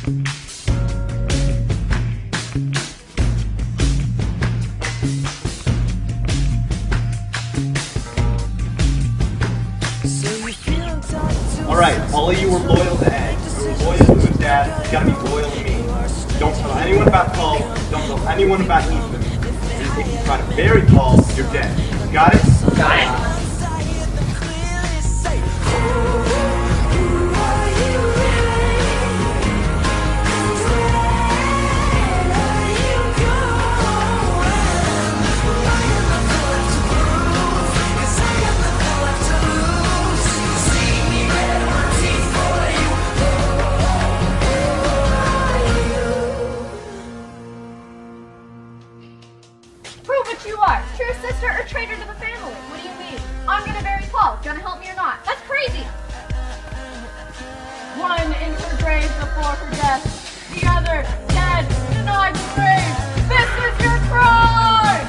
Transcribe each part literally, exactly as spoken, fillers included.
Alright, all of you were loyal to Ed. You were loyal to his dad. You gotta be loyal to me. Don't tell anyone about Paul. Don't tell anyone about Ethan. If you try to bury Paul, you're dead. Got it? Got it. Prove what you are, true sister or traitor to the family. What do you mean? I'm gonna marry Paul. Gonna help me or not? That's crazy. One in her grave before her death, the other dead, denied the grave. This is your crime!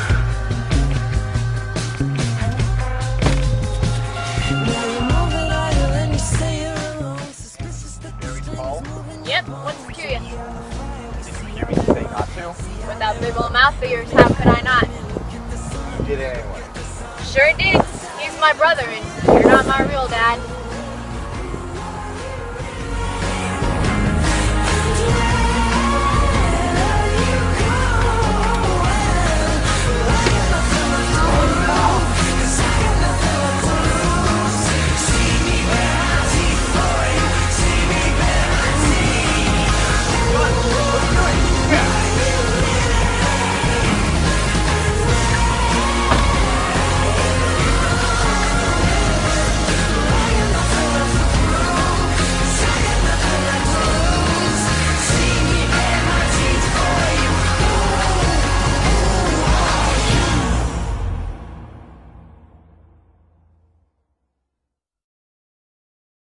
Paul? Yep, what's curious? Did you hear me say not to? With that big old mouth of yours, how could I not? You did it anyway. Sure did. He's my brother, and you're not my real dad.